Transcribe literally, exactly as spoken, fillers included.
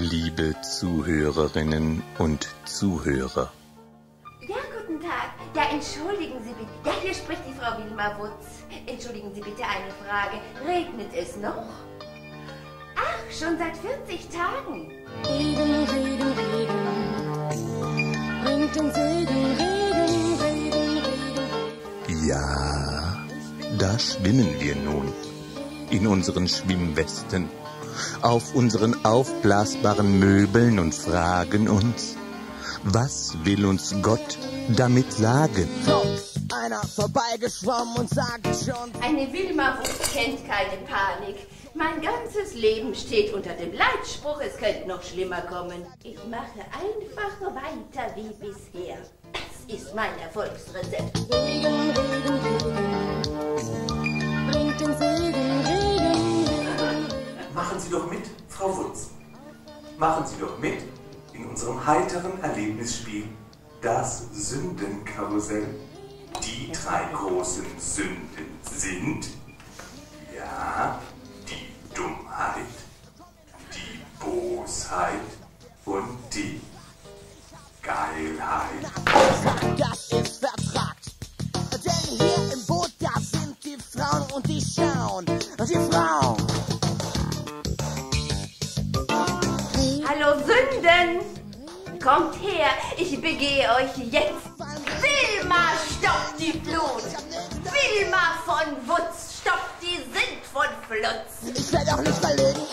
liebe Zuhörerinnen und Zuhörer. Ja, guten Tag. Ja, entschuldigen Sie bitte. Ja, hier spricht die Frau Wilma Wutz. Entschuldigen Sie bitte eine Frage. Regnet es noch? Ach, schon seit vierzig Tagen. Regen, Regen, Regen. Bringt den Segen, Regen, Regen, Regen. Ja, da schwimmen wir nun. In unseren Schwimmwesten. Auf unseren aufblasbaren Möbeln und fragen uns, was will uns Gott damit sagen? So, einer vorbeigeschwommen und sagt schon: Eine Wilma Wutz kennt keine Panik. Mein ganzes Leben steht unter dem Leitspruch, es könnte noch schlimmer kommen. Ich mache einfach weiter wie bisher. Das ist mein Erfolgsrezept. Regen, Regen, Regen. Bringt den Segen, Regen, Regen. Machen Sie doch mit, Frau Wutz. Machen Sie doch mit in unserem heiteren Erlebnisspiel Das Sündenkarussell. Die drei großen Sünden sind, ja, die Dummheit, die Bosheit und die Geilheit. Das ist vertragt. Denn hier im Boot, da sind die Frauen und die schauen. Die Frauen. Hallo Sünden! Kommt her, ich begehe euch jetzt. Wilma stoppt die Flut! Wilma von Wutz stoppt die Sint von Flutz! Ich werde auch nicht verlegen.